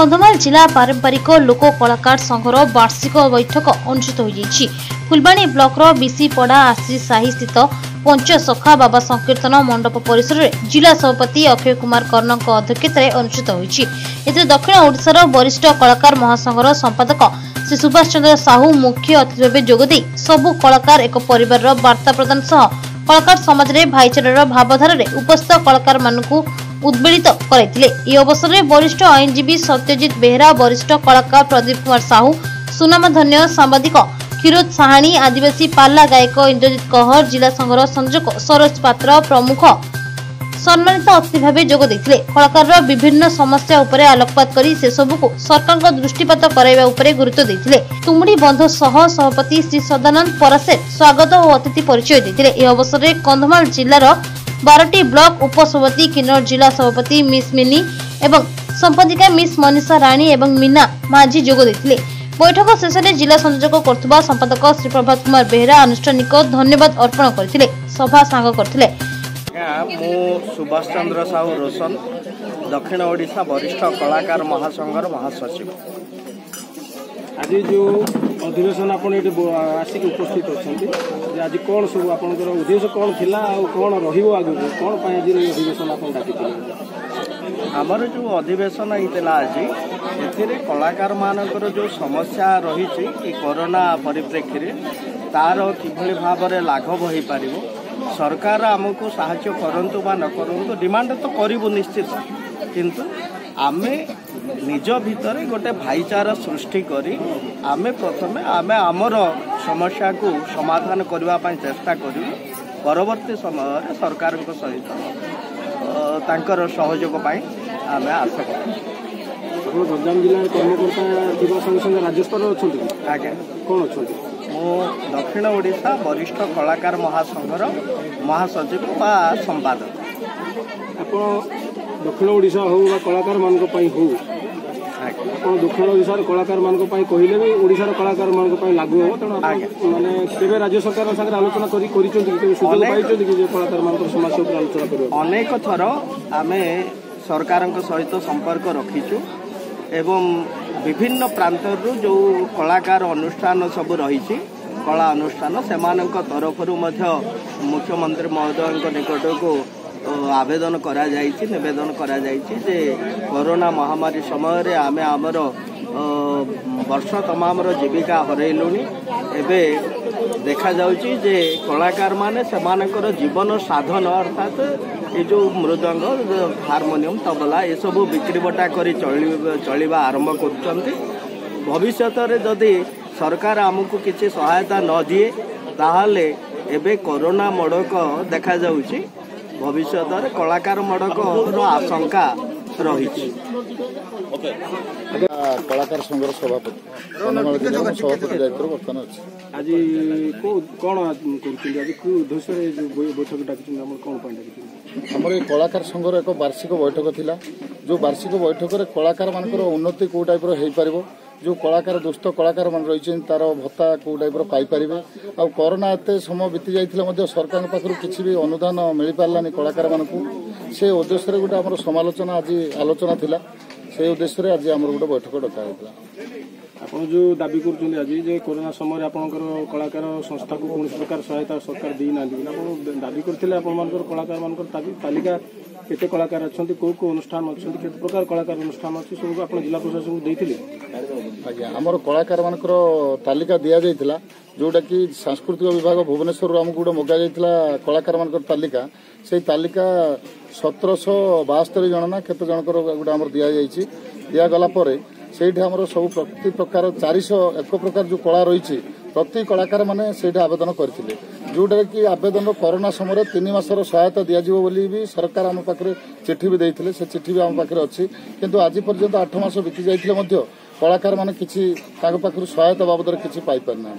कंधमाल जिला पारंपरिक लोक कलाकार संघर वार्षिक बैठक अनुष्ठित होईछि। फुलबाणी ब्लॉक बीसीपड़ा आश्री साही स्थित पंचसखा बाबा संकीर्तन मंडप परिसर में जिला सभापति अक्षय कुमार कर्णक अध्यक्षतार अनुष्ठित होईछि। एथिरे दक्षिण ओडिशार वरिष्ठ कलाकार महासंघर संपादक श्री सुभाष चंद्र साहू मुख्य अतिथि भाव जोगदे सबु कलाकार एक परिवार वार्ता प्रदान सह कलाकार समाज में भाईचारार भावधारा उपस्थित कलाकार मानकु उद्वेलित कराइथिले। यह अवसर में वरिष्ठ आईनजीवी सत्यजित बेहरा, वरिष्ठ कलाकार प्रदीप कुमार साहू, सुनामधन्य सांबादिक क्षीरोद साहानी, आदिवासी पाला गायक इंद्रजित कहर, जिला संघर संयोजक सरोज पात्र प्रमुख सम्मानित अतिथि भाव जोग देथिले। कलाकार विभिन्न समस्या उपरे आलोकपात करी से सबको सरकार दृष्टिपात कराइबा उपरे गुरुत्व देथिले। तुमड़ी बंध सह सभापति श्री सदानंद पराशर स्वागत और अतिथि परिचय देथिले। यह अवसर में कंधमाल जिलार 12टी ब्लॉक उपसभापति, किन्नौर जिला सभापति मिस मिनी एवं संपादिका मिस मनीषा राणी एवं मीना माझी जोग देथिले। बैठक शेष में जिला संयोजक करथुबा संपादक श्री प्रभात कुमार बेहरा आनुष्ठानिक धन्यवाद अर्पण करथिले। सभा सांग करथिले। मु सुभाष चंद्र साहू रोशन, दक्षिण ओडिशा वरिष्ठ कलाकार महासंघर महासचिव। आज जो अधिवेशन आपन आसिक उपस्थित अच्छा आज कौन सब आप उद्देश्य कौन थिला आ कौन रहिबो आगु कौन पाए आज अधिवेशन आपन डाकिथिले? हमर जो अधिवेशन होइतला आज एथिरे कलाकार मानकर जो समस्या रही कोरोना परिप्रेक्षी रे तार किभली भाव में लाघव हो पारिबो सरकार आमको साहाय्य करंतु बा न करंतु डिमांड तो करिबो निश्चित, किंतु आमे निज भितर गोटे भाईचारा सृष्टि करी आमे प्रथमे आमे आमर समस्या को समाधान करबा पई चेष्टा करू। परवर्ती समय सरकार को सहित तांकर सहयोग पई आमे आशा करू। गंजाम जिला कर्मकर्ता दिवस संगे संगे राज्य स्तर अछंती आगे कौन अछंती? मो दक्षिण ओडिशा वरिष्ठ कलाकार महासंघर महासचिव बा संपादक। दक्षिण ओडिशा हो कलाकार मान हो दक्षिण ओडिशा कलाकार मान कहले भी ओडिशा कलाकार मान लागू हो तेणु माने केबे राज्य सरकार संगे आलोचना करी सुजोग पाइछथि कि कलाकार मान समस्या पर आलोचना करियो? अनेक थर आमे सरकार सहित संपर्क रखीचु एवं विभिन्न प्रांतर जो कलाकार अनुष्ठान सब रही कला अनुष्ठान से तरफ मुख्यमंत्री महोदय निकट को आवेदन करा जाइछि, निवेदन करा जाइछि जे कोरोना महामारी समय रे आमे आमर वर्ष तमाम जीविका हरैलुनी। एबे देखा जाउछि जे कलाकार माने सेमानकर जीवन साधन अर्थात ये जो मृदंग, हारमोनियम, तबला ये सब बिक्री बटा करी चलिबा आरंभ करछन्ति। भविष्यत रे जदि सरकार आमको किसी सहायता न दिए ताहले एबे कोरोना मड़क देखा जाउछि, भविष्य कलाकार मड़क आशंका रही। कलाकार संघर सभापति सभापति दायित्व बर्तमान अच्छे। आज कौन उद्देश्य बैठक डाकी कौन आमर कलाकार संघर एक वार्षिक बैठक थिला। जो वार्षिक बैठक में कलाकार मान उन्नति कौ टाइप हो जो कलाकार दुष्ट कलाकार मान रही तार भत्ता कौ टाइप पाइपर आ कोरोना एत समय बीती जाइए सरकार पाखर किसी भी अनुदान मिल पारानी कलाकार मानक से उद्देश्य गोटे आम समालोचना आज आलोचना थिला। से उद्देश्य आज आम गोटे बैठक डका आप जो दाबी कर आज जे कोरोना समय आपंकर कलाकार संस्था को कौन प्रकार सहायता सरकार दी ना दाबी करते कलाकार मान तालिका केते कलाकार अच्छा कौ अनुष्ठान अच्छा केते प्रकार कलाकार अनुष्ठान अच्छी सब आप जिला प्रशासन को देते? आज्ञा आमर कलाकार मानकर तालिका दि जाइथिला जोटा कि सांस्कृतिक विभाग भुवनेश्वर आमको गोटे मगा जाइथिला कलाकार मानकर तालिका से तालिका 1772 जन ना केते जनकर गोटे आमर दि जाइछि। दिया गला परे सेठी आमर सब प्रति प्रकार 401 प्रकार जो कला रही प्रति कलाकार माने सेठी आवेदन करथिले जोटा कि आवेदन कोरोना समय 3 मासर सहायता दिज्व बोली भी सरकार आम पाखे चिठी भी देते से चिठी भी आम पाखे अच्छी, किंतु आज पर्यंत 8 मास बीती जाइए कलाकार माने किसी पाखर सहायता बाबद किसी पाइपर ना।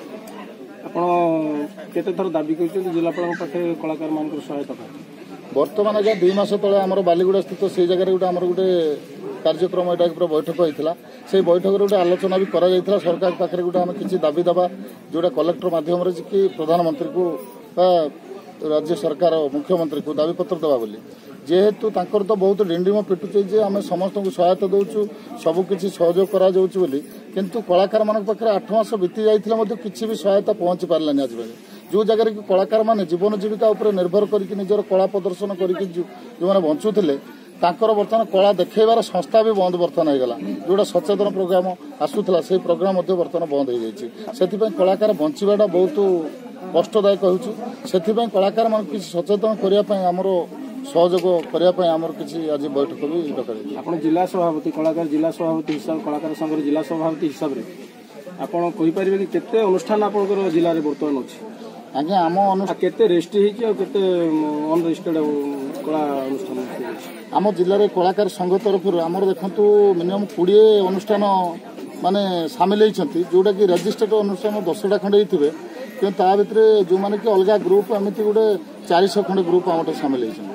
केते थर दाबी कर जिलापाल पाखे कलाकार मान सहायता बर्तमान आज 2 मास तले आमर बालीगुड़ा स्थित से जगह गोटे आमर गोटे कार्यक्रम टाइप बैठक होता से बैठक गोटे आलोचना भी करा जाइथिला। सरकार पाखे गोटे आम किसी दाबी दबा जोटा कलेक्टर माध्यम कि प्रधानमंत्री को राज्य सरकार मुख्यमंत्री को दाबी पत्र दबा बोली जेहेतु तांकर तो बहुत डिंडिम पिटुचे जे आम समस्त को सहायता दौचु सबकि सहयोग करा किंतु कलाकार मान पाखे 8 मास बीती जाइए किसी भी सहायता पहुंची पारानी आज बेले जो जगह कि कलाकार मैंने जीवन जीविका उपर निर्भर करके निजर कला प्रदर्शन करके जो मैंने बंचुले तांकर बर्तमान कला देखेबार संस्था भी बंद बर्तमान होगा जोटा सचेतन प्रोग्राम आसूला से प्रोग्राम बर्तमान बंद हो जाए कलाकार बंचाटा बहुत कष्टदायक हो कलाकार मान किसी सचेतन करने आमर सहयोग करने आमर किसी आज बैठक भी डक आप जिला सभापति कलाकार जिला सभापति हिसाब कलाकार संघ जिला सभापति हिसाब से आपड़ कहीपर कि केते अनुष्ठान आप जिले में बर्तमान अच्छे आज्ञा आम केते रेजिस्ट्री होते अनरेजिस्टर्ड कला अनुष्ठान आम जिले में कलाकार संघ तरफ आमर देखु मिनिमम 20 अनुष्ठान माने सामिल होती जोटा कि रेजिस्टर्ड अनुष्ठान 10टा खंडे होते कि ता भितर जो मैंने कि अलग ग्रुप एमती गोटे 400 खंडे ग्रुप आम सामिल होती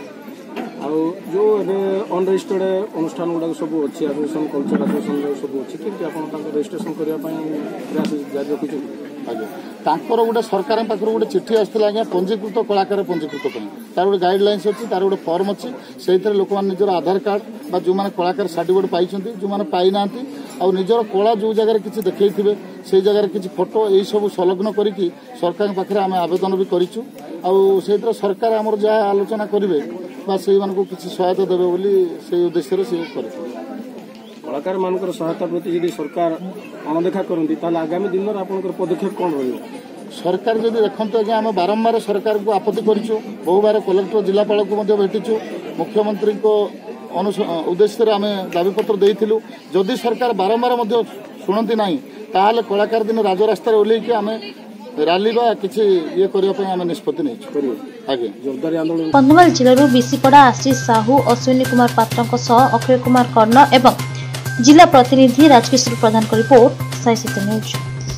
जो अनरेजिस्टर्ड अनुष्ठान गुड़ाक सब अच्छी एसोसिएशन कल्चर एसोसिएशन सब अच्छी कि रेजिस्ट्रेशन करने प्रयास जारी रखी आज्ञा तांकर गोटे सरकार पाखर गोटे चिठी आसाला आज्ञा पंजीकृत कलाकार पंजीकृत तार गोटे गाइडलाइंस अच्छी तार गोटे फर्म अच्छी से लोक मैंने निजर आधार कार्ड जो मैंने कलाकार सर्टिफिकेट पाई जो मैंने पाई ना और निजर कला जो जगह किसी देखते से जगह किसी फोटो यही सब संलग्न करके सरकार पाखे आम आवेदन भी करूँ आउ सरकार आमर जहाँ आलोचना करेंगे से किसी सहायता देवे बोली से उद्देश्य से कलाकार मान सहायता प्रति यदि सरकार अणदेखा करती आगामी दिन में आप पदक्षेप कौन रही सरकार जब देखते आज्ञा आम बारंबार सरकार को आपत्ति करूँ बहु बार कलेक्टर जिलापाल को भेटिचु मुख्यमंत्री उद्देश्य आम दाबीपत्र देलु जदि सरकार बारंबार शुणती ना ताल कलाकार दिन राजरास्तार ओह्लैकि आम रैली किसी ये करने निष्पत्ति नहीं कंधमाल जिलूर बीसीपड़ा आशीष साहू अश्विनी कुमार पात्र अक्षय कुमार कर्ण एवं जिला प्रतिनिधि राजकिशोर प्रधान को रिपोर्ट साई सत्य न्यूज।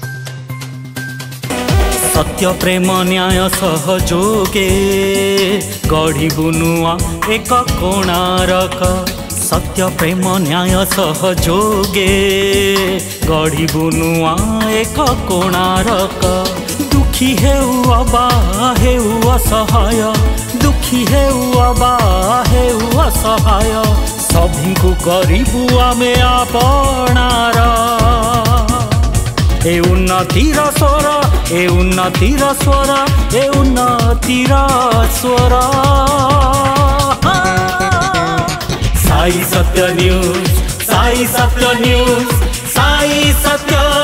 सत्य प्रेम न्याय सहयोगे गढ़ू नुआ एक कोणारक सत्य प्रेम न्याय सहयोगे गढ़ू नुआ एक कोणारक दुखी हेउ अबा हेउ असहाय दुखी हेउ अबा हेउ असहाय सभी को करिबु आमे आपनार ए उन्नतिर स्वर ए उन्नतिर स्वर ए उन्नतिर स्वर साई सत्य न्यूज साई सत्य न्यूज साई सत्य